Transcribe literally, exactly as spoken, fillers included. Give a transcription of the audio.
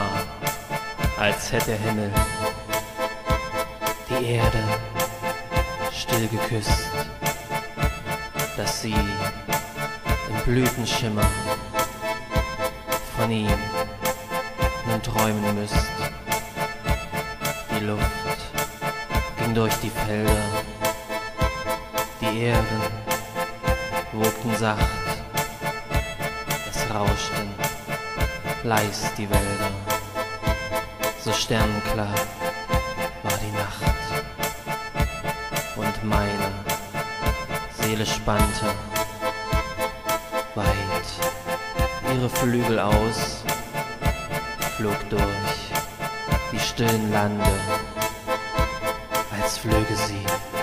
war, als hätte der Himmel die Erde still geküsst, dass sie im Blütenschimmer von ihm nun träumen müsst. Die Luft ging durch die Felder, die Ähren wogten sacht, es rauschten leis die Wälder, so sternenklar war die Nacht, und meine Seele spannte weit ihre Flügel aus, flog durch die stillen Lande, als flöge sie